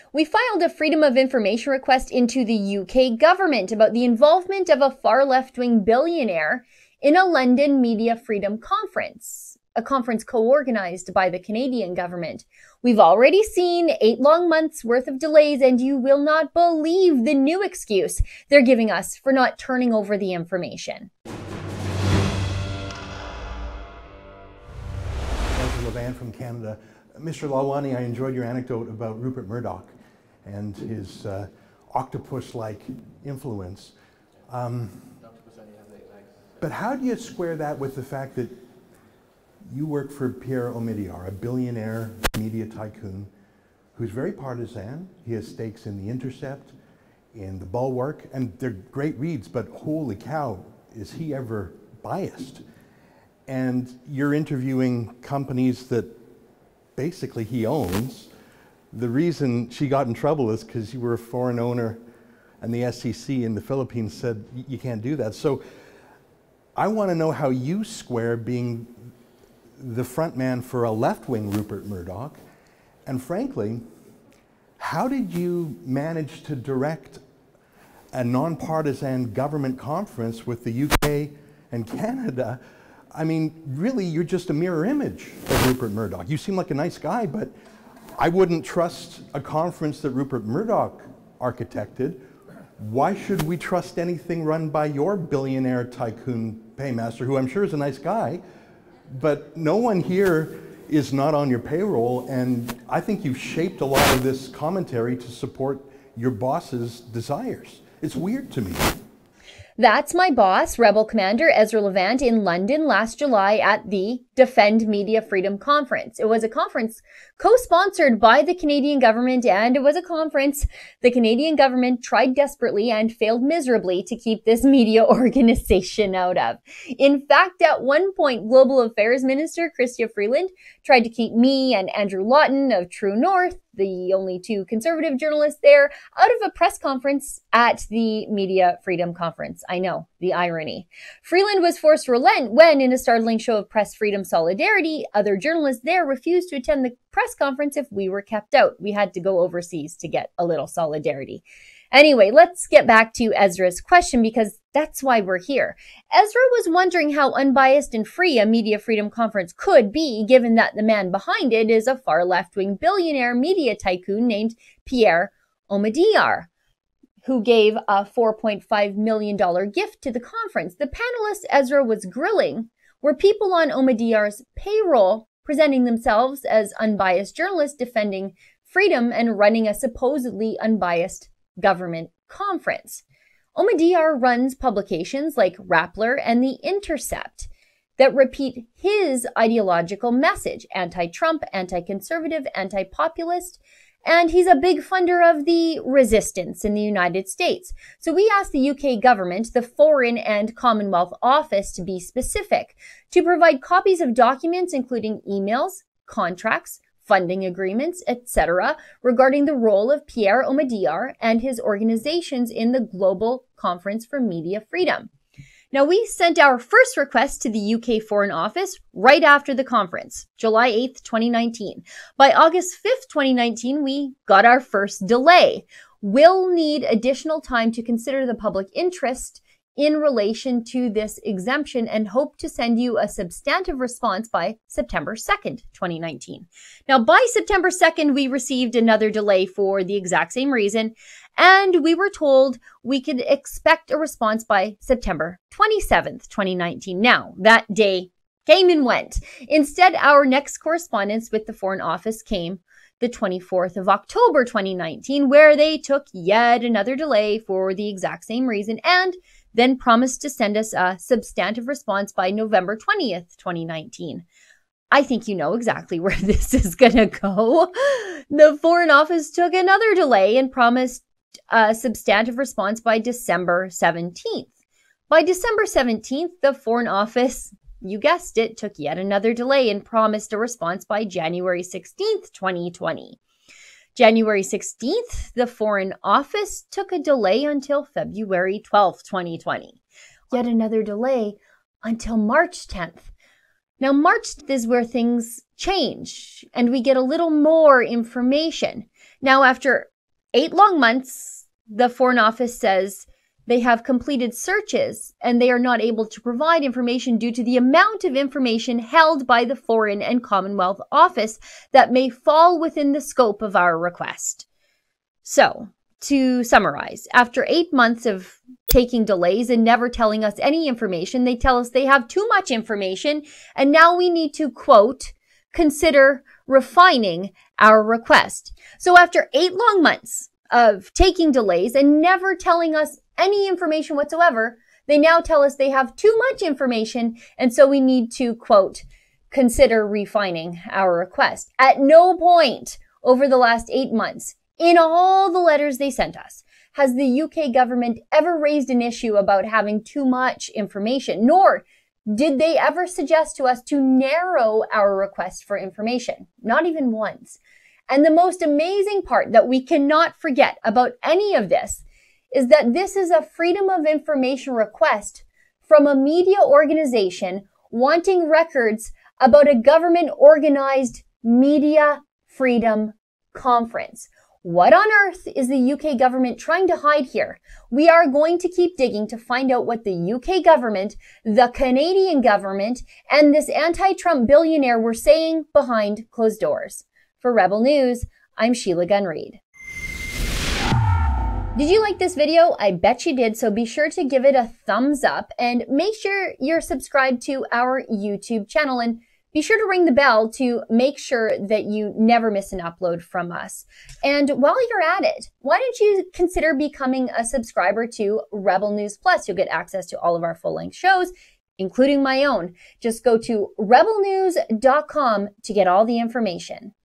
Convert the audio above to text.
We filed a Freedom of Information request into the UK government about the involvement of a far left-wing billionaire in a London Media Freedom Conference, a conference co-organized by the Canadian government. We've already seen 8 long months worth of delays, and you will not believe the new excuse they're giving us for not turning over the information. Ezra Levant from Canada. Mr. Lalwani, I enjoyed your anecdote about Rupert Murdoch and his octopus-like influence. But how do you square that with the fact that you work for Pierre Omidyar, a billionaire media tycoon who's very partisan? He has stakes in The Intercept, in The Bulwark, and they're great reads, but holy cow, is he ever biased? And you're interviewing companies that basically he owns. The reason she got in trouble is because you were a foreign owner and the SEC in the Philippines said you can't do that. So I want to know how you square being the front man for a left-wing Rupert Murdoch, and frankly, how did you manage to direct a nonpartisan government conference with the UK and Canada? I mean, really, you're just a mirror image of Rupert Murdoch. You seem like a nice guy, but I wouldn't trust a conference that Rupert Murdoch architected. Why should we trust anything run by your billionaire tycoon paymaster, who I'm sure is a nice guy, but no one here is not on your payroll, and I think you've shaped a lot of this commentary to support your boss's desires. It's weird to me. That's my boss, Rebel Commander Ezra Levant, in London last July at the Defend Media Freedom Conference. It was a conference co-sponsored by the Canadian government, and it was a conference the Canadian government tried desperately and failed miserably to keep this media organization out of. In fact, at one point, Global Affairs Minister Chrystia Freeland tried to keep me and Andrew Lawton of True North, the only 2 conservative journalists there, out of a press conference at the Media Freedom Conference. I know, the irony. Freeland was forced to relent when, in a startling show of press freedom solidarity, other journalists there refused to attend the press conference if we were kept out. We had to go overseas to get a little solidarity. Anyway, let's get back to Ezra's question, because that's why we're here. Ezra was wondering how unbiased and free a media freedom conference could be, given that the man behind it is a far left-wing billionaire media tycoon named Pierre Omidyar, who gave a $4.5 million gift to the conference. The panelists Ezra was grilling were people on Omidyar's payroll, presenting themselves as unbiased journalists defending freedom and running a supposedly unbiased government conference. Omidyar runs publications like Rappler and The Intercept that repeat his ideological message: anti-Trump, anti-conservative, anti-populist, and he's a big funder of the resistance in the United States. So we asked the UK government, the Foreign and Commonwealth Office to be specific, to provide copies of documents including emails, contracts, funding agreements, etc., regarding the role of Pierre Omidyar and his organizations in the Global Conference for Media Freedom. Now, we sent our first request to the UK Foreign Office right after the conference, July 8th, 2019. By August 5th, 2019, we got our first delay. We'll need additional time to consider the public interest in relation to this exemption and hope to send you a substantive response by September 2nd, 2019. Now, by September 2nd, we received another delay for the exact same reason, and we were told we could expect a response by September 27th, 2019. Now, that day came and went. Instead, our next correspondence with the Foreign Office came the 24th of October, 2019, where they took yet another delay for the exact same reason and then promised to send us a substantive response by November 20th, 2019. I think you know exactly where this is going to go. The Foreign Office took another delay and promised a substantive response by December 17th. By December 17th, the Foreign Office, you guessed it, took yet another delay and promised a response by January 16th, 2020. January 16th, the Foreign Office took a delay until February 12th, 2020. Yet another delay until March 10th. Now, March is where things change and we get a little more information. Now, after 8 long months, the Foreign Office says they have completed searches and they are not able to provide information due to the amount of information held by the Foreign and Commonwealth Office that may fall within the scope of our request. So, to summarize, after 8 months of taking delays and never telling us any information, they tell us they have too much information and now we need to, quote, consider refining our request. So after 8 long months of taking delays and never telling us any information whatsoever, they now tell us they have too much information and so we need to, quote, consider refining our request. At no point over the last 8 months, in all the letters they sent us, has the UK government ever raised an issue about having too much information, nor did they ever suggest to us to narrow our request for information. Not even once. And the most amazing part that we cannot forget about any of this is that this is a freedom of information request from a media organization wanting records about a government-organized media freedom conference. What on earth is the UK government trying to hide here? We are going to keep digging to find out what the UK government, the Canadian government, and this anti-Trump billionaire were saying behind closed doors. For Rebel News, I'm Sheila Gunn Reid. Did you like this video? I bet you did, so be sure to give it a thumbs up and make sure you're subscribed to our YouTube channel and be sure to ring the bell to make sure that you never miss an upload from us. And while you're at it, why don't you consider becoming a subscriber to Rebel News Plus? You'll get access to all of our full-length shows, including my own. Just go to rebelnews.com to get all the information.